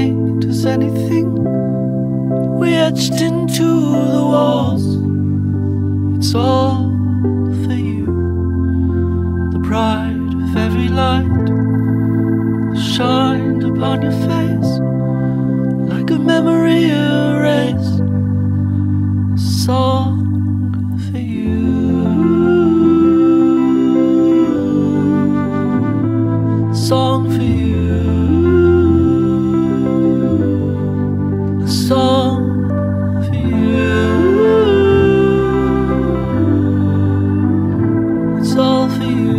white as anything we etched into the walls. It's all for you, the pride of every light that shined upon your face like a memory erased. A song for you, a song for you, a song for you. It's all for you.